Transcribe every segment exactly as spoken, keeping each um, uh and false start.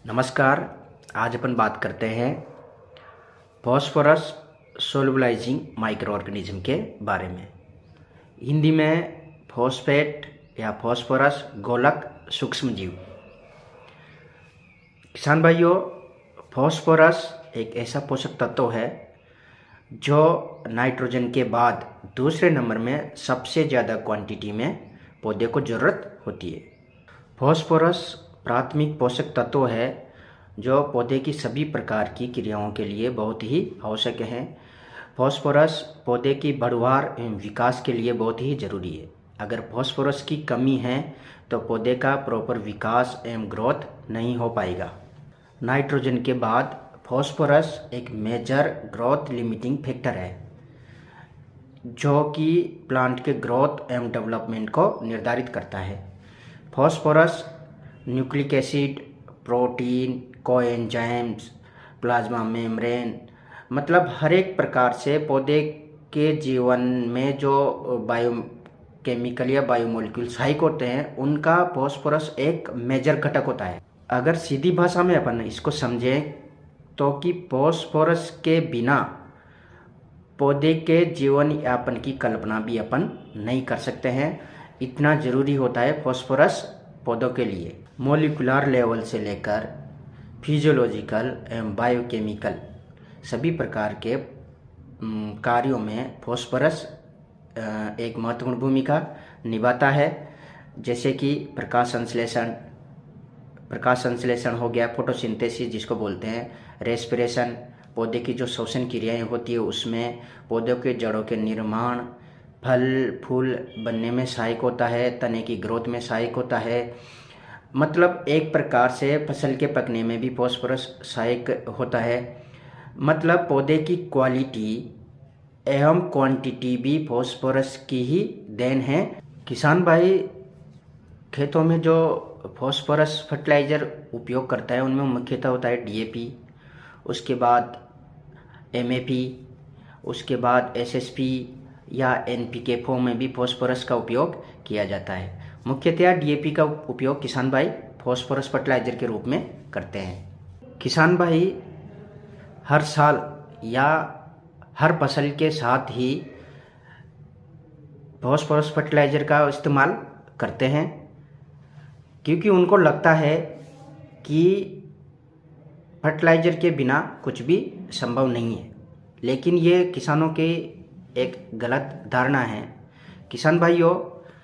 नमस्कार। आज अपन बात करते हैं फॉस्फोरस सोलुबलाइजिंग माइक्रो ऑर्गेनिज्म के बारे में। हिंदी में फॉस्फेट या फॉस्फोरस गोलक सूक्ष्मजीव। किसान भाइयों, फॉस्फोरस एक ऐसा पोषक तत्व है जो नाइट्रोजन के बाद दूसरे नंबर में सबसे ज़्यादा क्वांटिटी में पौधे को ज़रूरत होती है। फॉस्फोरस प्राथमिक पोषक तत्व है जो पौधे की सभी प्रकार की क्रियाओं के लिए बहुत ही आवश्यक है। फॉस्फोरस पौधे की बढ़वार एवं विकास के लिए बहुत ही जरूरी है। अगर फॉस्फोरस की कमी है तो पौधे का प्रॉपर विकास एवं ग्रोथ नहीं हो पाएगा। नाइट्रोजन के बाद फॉस्फोरस एक मेजर ग्रोथ लिमिटिंग फैक्टर है जो कि प्लांट के ग्रोथ एवं डेवलपमेंट को निर्धारित करता है। Phosphorus nucleic acid, protein, coenzymes, plasma membrane, मतलब हर एक प्रकार से पौधे के जीवन में जो बायोकेमिकल या बायोमोलिक्यूल सहायक होते हैं उनका फॉस्फोरस एक मेजर घटक होता है। अगर सीधी भाषा में अपन इसको समझें तो कि फॉस्फोरस के बिना पौधे के जीवन यापन की कल्पना भी अपन नहीं कर सकते हैं। इतना ज़रूरी होता है फॉस्फोरस पौधों के लिए। मॉलिक्यूलर लेवल से लेकर फिजियोलॉजिकल एवं बायोकेमिकल सभी प्रकार के कार्यों में फॉस्फोरस एक महत्वपूर्ण भूमिका निभाता है। जैसे कि प्रकाश संश्लेषण प्रकाश संश्लेषण हो गया, फोटोसिंथेसिस जिसको बोलते हैं, रेस्पिरेशन, पौधे की जो श्वसन क्रियाएं होती है उसमें, पौधों के जड़ों के निर्माण, फल फूल बनने में सहायक होता है, तने की ग्रोथ में सहायक होता है। मतलब एक प्रकार से फसल के पकने में भी फॉस्फोरस सहायक होता है। मतलब पौधे की क्वालिटी एवं क्वांटिटी भी फॉस्फोरस की ही देन है। किसान भाई खेतों में जो फॉस्फोरस फर्टिलाइज़र उपयोग करता है उनमें मुख्यतः होता है डी ए पी, उसके बाद एम ए पी, उसके बाद एस एस पी या एन पी के फॉर्म में भी फॉस्फोरस का उपयोग किया जाता है। मुख्यतः डी ए पी का उपयोग किसान भाई फॉस्फोरस फर्टिलाइज़र के रूप में करते हैं। किसान भाई हर साल या हर फसल के साथ ही फॉस्फोरस फर्टिलाइज़र का इस्तेमाल करते हैं क्योंकि उनको लगता है कि फर्टिलाइज़र के बिना कुछ भी संभव नहीं है। लेकिन ये किसानों की एक गलत धारणा है। किसान भाइयों,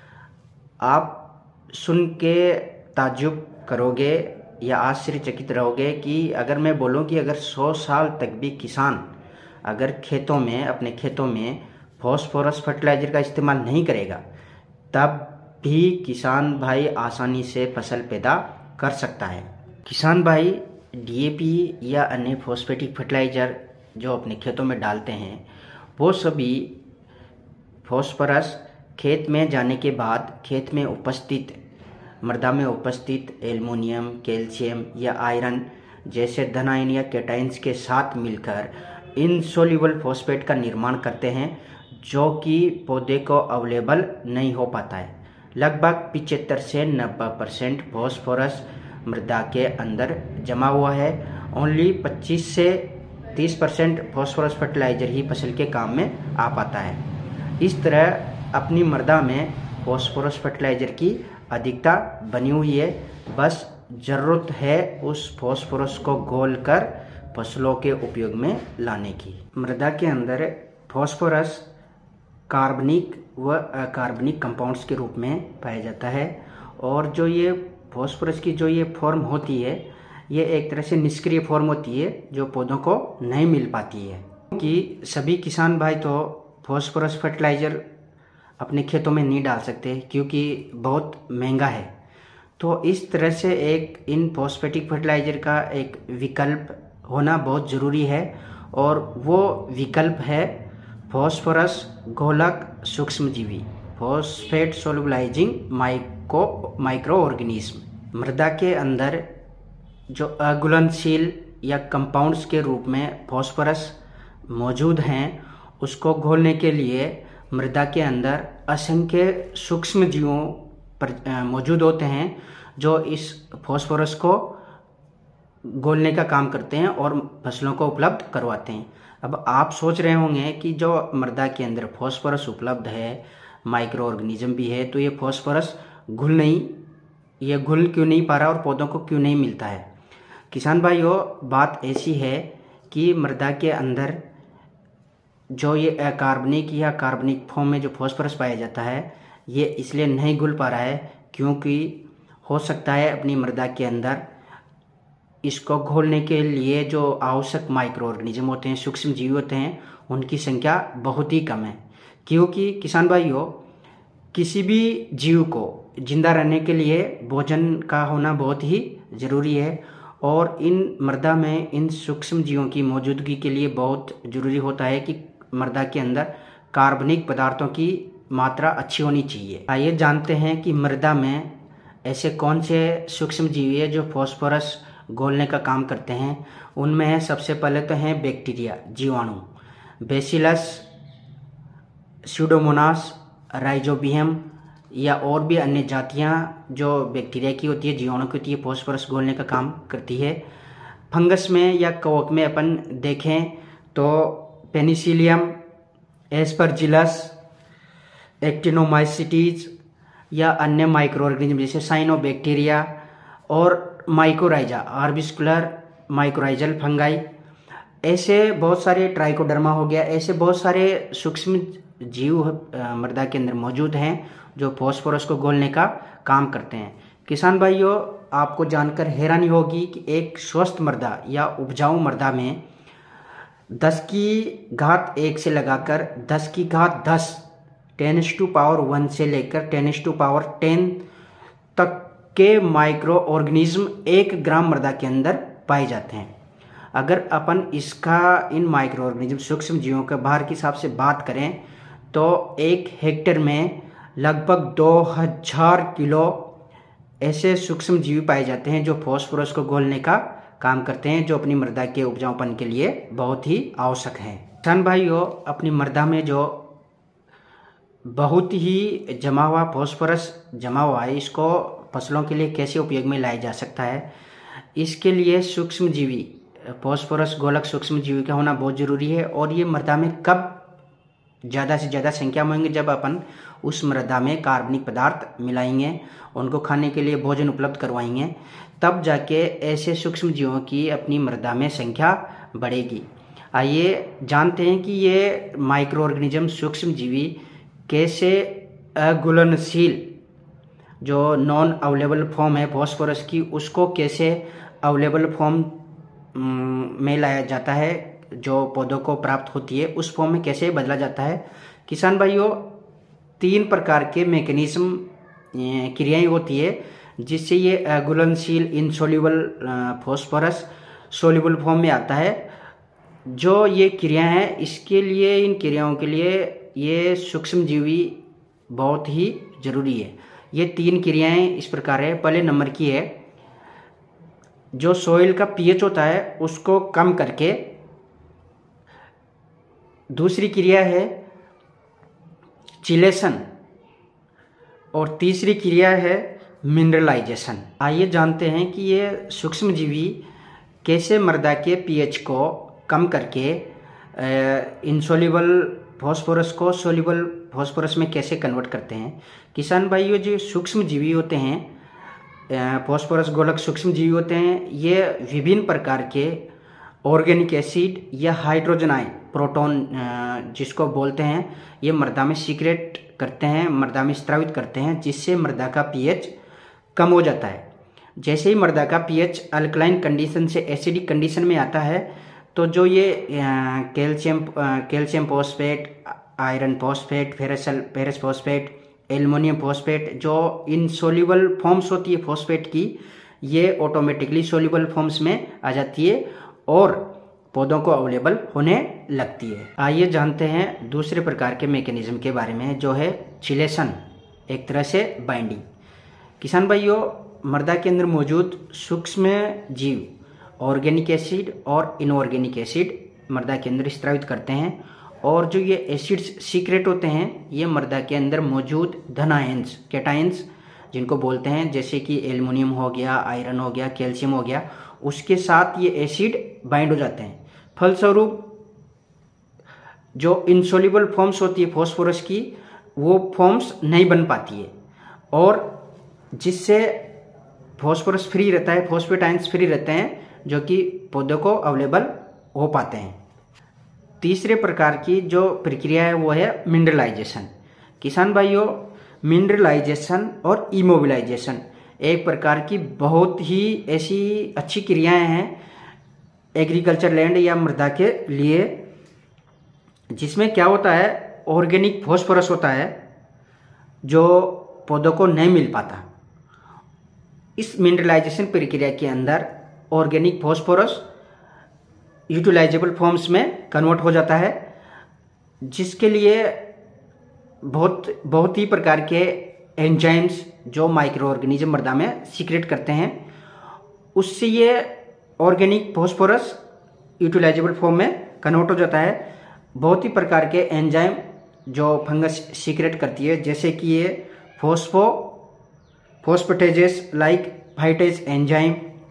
आप सुन के ताज्जुब करोगे या आश्चर्यचकित रहोगे कि अगर मैं बोलूं कि अगर सौ साल तक भी किसान अगर खेतों में अपने खेतों में फॉस्फोरस फर्टिलाइज़र का इस्तेमाल नहीं करेगा तब भी किसान भाई आसानी से फसल पैदा कर सकता है। किसान भाई डी ए पी या अन्य फॉस्फेटिक फर्टिलाइज़र जो अपने खेतों में डालते हैं वो सभी फॉस्फोरस खेत में जाने के बाद खेत में उपस्थित मृदा में उपस्थित एल्युमिनियम, कैल्शियम या आयरन जैसे धन आयन या कैटाइंस के साथ मिलकर इनसोल्यूबल फॉस्फेट का निर्माण करते हैं जो कि पौधे को अवेलेबल नहीं हो पाता है। लगभग पिचहत्तर से नब्बे परसेंट फॉस्फोरस मृदा के अंदर जमा हुआ है। ओनली पच्चीस से तीस परसेंट फॉस्फोरस फर्टिलाइज़र ही फसल के काम में आ पाता है। इस तरह अपनी मृदा में फॉस्फोरस फर्टिलाइज़र की अधिकता बनी हुई है। बस ज़रूरत है उस फॉस्फोरस को घोलकर फसलों के उपयोग में लाने की। मृदा के अंदर फॉस्फोरस कार्बनिक व अकार्बनिक कंपाउंड्स के रूप में पाया जाता है और जो ये फॉस्फोरस की जो ये फॉर्म होती है ये एक तरह से निष्क्रिय फॉर्म होती है जो पौधों को नहीं मिल पाती है। कि सभी किसान भाई तो फॉस्फोरस फर्टिलाइज़र अपने खेतों में नहीं डाल सकते क्योंकि बहुत महंगा है। तो इस तरह से एक इन फॉस्फेटिक फर्टिलाइज़र का एक विकल्प होना बहुत ज़रूरी है और वो विकल्प है फॉस्फोरस गोलक सूक्ष्मजीवी, phosphate solubilising micro microorganism. मृदा के अंदर जो अघुलनशील या कंपाउंड्स के रूप में फॉस्फोरस मौजूद हैं उसको घोलने के लिए मृदा के अंदर असंख्य सूक्ष्म जीवों पर मौजूद होते हैं जो इस फॉस्फोरस को घोलने का काम करते हैं और फसलों को उपलब्ध करवाते हैं। अब आप सोच रहे होंगे कि जो मृदा के अंदर फॉस्फोरस उपलब्ध है, माइक्रो ऑर्गेनिज्म भी है, तो ये फॉस्फोरस घुल नहीं ये घुल क्यों नहीं पा रहा और पौधों को क्यों नहीं मिलता है। किसान भाइयों, बात ऐसी है कि मृदा के अंदर जो ये अकार्बनिक या कार्बनिक फॉर्म में जो फॉस्फोरस पाया जाता है, ये इसलिए नहीं घुल पा रहा है क्योंकि हो सकता है अपनी मृदा के अंदर इसको घोलने के लिए जो आवश्यक माइक्रो ऑर्गेनिज्म होते हैं, सूक्ष्म जीव होते हैं, उनकी संख्या बहुत ही कम है। क्योंकि किसान भाइयों, किसी भी जीव को जिंदा रहने के लिए भोजन का होना बहुत ही ज़रूरी है और इन मृदा में इन सूक्ष्म जीवों की मौजूदगी के लिए बहुत ज़रूरी होता है कि मृदा के अंदर कार्बनिक पदार्थों की मात्रा अच्छी होनी चाहिए। आइए जानते हैं कि मृदा में ऐसे कौन से सूक्ष्म जीव है जो फॉस्फोरस घोलने का काम करते हैं। उनमें है सबसे पहले तो हैं बैक्टीरिया, जीवाणु, बेसिलस, स्यूडोमोनास, राइजोबियम या और भी अन्य जातियां जो बैक्टीरिया की होती है, जीवाणु की होती है, फॉस्फोरस घोलने का काम करती है। फंगस में या कवक में अपन देखें तो पेनिसिलियम, एस्परजिलस, एक्टिनोमाइसिटीज या अन्य माइक्रो ऑर्गेनिज्म जैसे साइनोबैक्टीरिया और माइकोराइजा, आर्बिस्कुलर माइकोराइजल फंगाई, ऐसे बहुत सारे, ट्राइकोडर्मा हो गया, ऐसे बहुत सारे सूक्ष्म जीव मृदा के अंदर मौजूद हैं जो फॉस्फोरस को घोलने का काम करते हैं। किसान भाइयों, आपको जानकर हैरानी होगी कि एक स्वस्थ मृदा या उपजाऊ मृदा में दस की घात एक से लगाकर दस की घात दस, टेन टू पावर वन से लेकर टेन टू पावर टेन तक के माइक्रो ऑर्गेनिज्म एक ग्राम मृदा के अंदर पाए जाते हैं। अगर अपन इसका इन माइक्रो ऑर्गेनिज्म सूक्ष्म जीवों के भार के हिसाब से बात करें तो एक हेक्टेयर में लगभग दो हजार किलो ऐसे सूक्ष्म जीव पाए जाते हैं जो फॉस्फोरस को घोलने का काम करते हैं, जो अपनी मृदा के उपजाऊपन के लिए बहुत ही आवश्यक हैं। किसान भाइयों, अपनी मृदा में जो बहुत ही जमा हुआ फॉस्फोरस जमा हुआ है, इसको फसलों के लिए कैसे उपयोग में लाया जा सकता है, इसके लिए सूक्ष्म जीवी, फॉस्फोरस गोलक सूक्ष्म जीवी का होना बहुत ज़रूरी है। और ये मृदा में कब ज़्यादा से ज़्यादा संख्या में होंगे, जब अपन उस मृदा में कार्बनिक पदार्थ मिलाएंगे, उनको खाने के लिए भोजन उपलब्ध करवाएंगे, तब जाके ऐसे सूक्ष्म जीवों की अपनी मृदा में संख्या बढ़ेगी। आइए जानते हैं कि ये माइक्रो ऑर्गेनिज्म सूक्ष्म जीवी कैसे अघुलनशील जो नॉन अवेलेबल फॉर्म है फॉस्फोरस की, उसको कैसे अवेलेबल फॉर्म में लाया जाता है, जो पौधों को प्राप्त होती है उस फॉर्म में कैसे बदला जाता है। किसान भाइयों, तीन प्रकार के मैकेनिज्म क्रियाएं होती है जिससे ये अघुलनशील इनसोल्यूबल फॉस्फोरस सोल्यूबल फॉर्म में आता है। जो ये क्रियाएं हैं, इसके लिए, इन क्रियाओं के लिए ये सूक्ष्म जीवी बहुत ही जरूरी है। ये तीन क्रियाएं इस प्रकार है। पहले नंबर की है, जो सोइल का पीएच होता है उसको कम करके, दूसरी क्रिया है चिलेशन और तीसरी क्रिया है मिनरलाइजेशन। आइए जानते हैं कि ये सूक्ष्म जीवी कैसे मृदा के पीएच को कम करके इनसोल्यूबल फॉस्फोरस को सोल्यूबल फॉस्फोरस में कैसे कन्वर्ट करते हैं। किसान भाइयों, जो सूक्ष्म जीवी होते हैं, फॉस्फोरस गोलक सूक्ष्म जीवी होते हैं, ये विभिन्न प्रकार के ऑर्गेनिक एसिड या हाइड्रोजन आयन, प्रोटॉन जिसको बोलते हैं, ये मृदा में सीक्रेट करते हैं, मृदा में स्रावित करते हैं, जिससे मृदा का पीएच कम हो जाता है। जैसे ही मृदा का पीएच अल्कलाइन कंडीशन से एसिडिक कंडीशन में आता है, तो जो ये calcium calcium phosphate, iron phosphate, ferrous ferrous phosphate, aluminium phosphate, जो इनसोल्यूबल फॉर्म्स होती है फॉस्फेट की, ये ऑटोमेटिकली सोल्यूबल फॉर्म्स में आ जाती है और पौधों को अवेलेबल होने लगती है। आइए जानते हैं दूसरे प्रकार के मैकेनिज्म के बारे में, जो है चिलेशन, एक तरह से बाइंडिंग। किसान भाइयों, मृदा के अंदर मौजूद सूक्ष्म जीव ऑर्गेनिक एसिड और इनऑर्गेनिक एसिड मृदा के अंदर स्रावित करते हैं, और जो ये एसिड्स सीक्रेट होते हैं, ये मृदा के अंदर मौजूद धन आयंस, कैटायंस जिनको बोलते हैं, जैसे कि एल्युमिनियम हो गया, आयरन हो गया, कैल्शियम हो गया, उसके साथ ये एसिड बाइंड हो जाते हैं। फलस्वरूप जो इंसोल्यूबल फॉर्म्स होती है फॉस्फोरस की, वो फॉर्म्स नहीं बन पाती है, और जिससे फॉस्फोरस फ्री रहता है, फॉस्फेट आयंस फ्री रहते हैं, जो कि पौधों को अवेलेबल हो पाते हैं। तीसरे प्रकार की जो प्रक्रिया है वो है मिनरलाइजेशन। किसान भाइयों, मिनरलाइजेशन और इमोबिलाइजेशन एक प्रकार की बहुत ही ऐसी अच्छी क्रियाएं हैं एग्रीकल्चर लैंड या मृदा के लिए, जिसमें क्या होता है, ऑर्गेनिक फॉस्फोरस होता है जो पौधों को नहीं मिल पाता। इस मिनरलाइजेशन प्रक्रिया के अंदर ऑर्गेनिक फॉस्फोरस यूटिलाइजेबल फॉर्म्स में कन्वर्ट हो जाता है, जिसके लिए बहुत बहुत ही प्रकार के एंजाइम्स जो माइक्रो ऑर्गेनिज्म मृदा में सीक्रेट करते हैं, उससे ये ऑर्गेनिक फॉस्फोरस यूटिलाइजेबल फॉर्म में कन्वर्ट हो जाता है। बहुत ही प्रकार के एंजाइम जो फंगस सीक्रेट करती है, जैसे कि ये phospho phosphatases like phytase enzyme,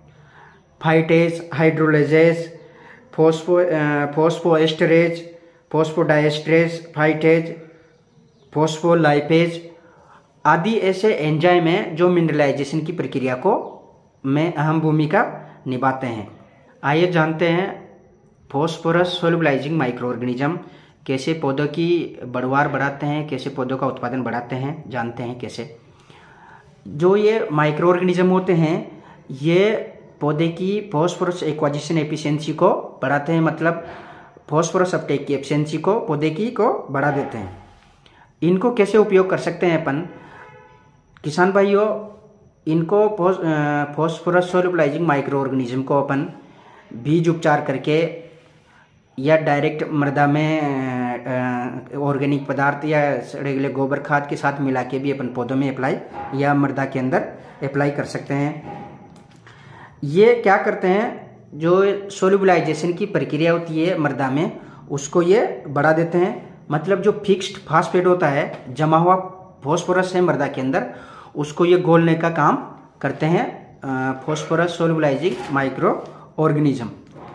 phytase hydrolases, phospho phosphoesterase, phosphodiesterase, phytase, phospholipase आदि ऐसे एंजाइम हैं जो मिनरलाइजेशन की प्रक्रिया को में अहम भूमिका निभाते हैं। आइए जानते हैं फॉस्फोरस सोल्युबलाइजिंग माइक्रो ऑर्गेनिज्म कैसे पौधों की बढ़वार बढ़ाते हैं, कैसे पौधों का उत्पादन बढ़ाते हैं, जानते हैं कैसे। जो ये माइक्रो ऑर्गेनिज्म होते हैं, ये पौधे की फॉस्फोरस एक्वाजिशन एफिशिएंसी को बढ़ाते हैं, मतलब फॉस्फोरस अपटेक की एफिशिएंसी को पौधे की को बढ़ा देते हैं। इनको कैसे उपयोग कर सकते हैं अपन किसान भाइयों? इनको फॉस्फोरस सोल्युबलाइजिंग माइक्रो ऑर्गेनिज्म को अपन बीज उपचार करके या डायरेक्ट मृदा में ऑर्गेनिक पदार्थ या सड़े गले गोबर खाद के साथ मिला के भी अपन पौधों में अप्लाई या मृदा के अंदर अप्लाई कर सकते हैं। ये क्या करते हैं, जो सोल्युबलाइजेशन की प्रक्रिया होती है मृदा में, उसको ये बढ़ा देते हैं। मतलब जो फिक्स्ड फास्फेट होता है, जमा हुआ फॉस्फोरस है मृदा के अंदर, उसको ये घोलने का काम करते हैं phosphorus solubilising micro organism.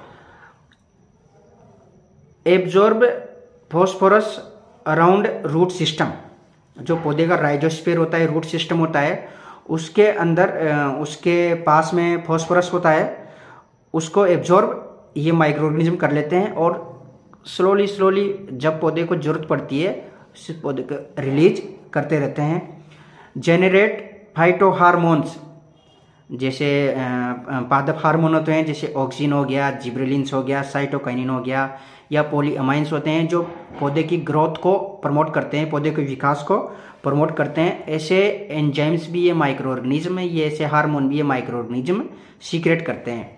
Absorb phosphorus around root system, जो पौधे का राइजोस्फीयर होता है, रूट सिस्टम होता है, उसके अंदर उसके पास में फॉस्फोरस होता है, उसको एब्जॉर्ब ये माइक्रो ऑर्गेनिज्म कर लेते हैं, और स्लोली स्लोली जब पौधे को जरूरत पड़ती है उस पौधे को रिलीज करते रहते हैं। जेनरेट फाइटो हार्मोन्स, जैसे पादप हार्मोन होते हैं, जैसे ऑक्सीन हो गया, जिब्रेलिन्स हो गया, साइटोकाइनिन हो गया, या पॉलीअमाइंस होते हैं, जो पौधे की ग्रोथ को प्रमोट करते हैं, पौधे के विकास को प्रमोट करते हैं। ऐसे एंजाइम्स भी ये माइक्रो ऑर्गेनिज्म है, ये ऐसे हार्मोन भी ये माइक्रो ऑर्गेनिज्म सीक्रेट करते हैं।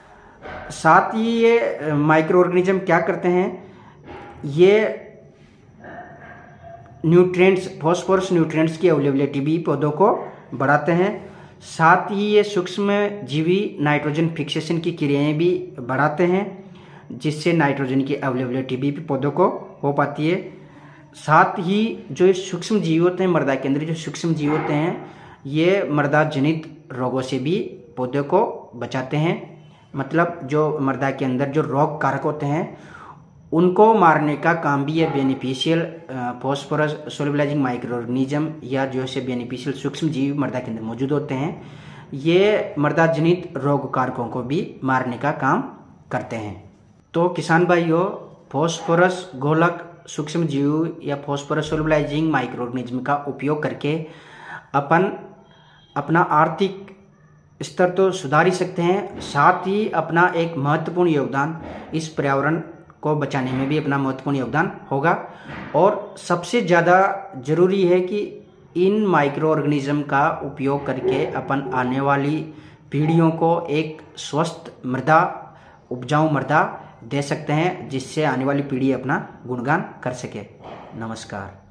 साथ ही ये माइक्रो ऑर्गेनिज्म क्या करते हैं, ये न्यूट्रिएंट्स, फॉस्फोरस न्यूट्रिएंट्स की अवेलेबिलिटी भी पौधों को बढ़ाते हैं। साथ ही ये सूक्ष्म जीवी नाइट्रोजन फिक्सेशन की क्रियाएं भी बढ़ाते हैं, जिससे नाइट्रोजन की अवेलेबिलिटी भी पौधों को हो पाती है। साथ ही जो सूक्ष्म जीव होते हैं मृदा के अंदर, जो सूक्ष्म जीव होते हैं, ये मृदा जनित रोगों से भी पौधों को बचाते हैं। मतलब जो मृदा के अंदर जो रोग कारक होते हैं, उनको मारने का काम भी ये beneficial phosphorus solubilising micro organism या जो से बेनिफिशियल सूक्ष्म जीव मृदा के अंदर मौजूद होते हैं, ये मृदा जनित रोग कारकों को भी मारने का काम करते हैं। तो किसान भाइयों, फॉस्फोरस गोलक सूक्ष्म जीव या फॉस्फोरस सोल्युबलाइजिंग माइक्रो ऑर्गेनिज्म का उपयोग करके अपन अपना आर्थिक स्तर तो सुधार ही सकते हैं, साथ ही अपना एक महत्वपूर्ण योगदान इस पर्यावरण को बचाने में भी अपना महत्वपूर्ण योगदान होगा। और सबसे ज़्यादा जरूरी है कि इन माइक्रो ऑर्गेनिज्म का उपयोग करके अपन आने वाली पीढ़ियों को एक स्वस्थ मृदा, उपजाऊ मृदा दे सकते हैं, जिससे आने वाली पीढ़ी अपना गुणगान कर सके। नमस्कार।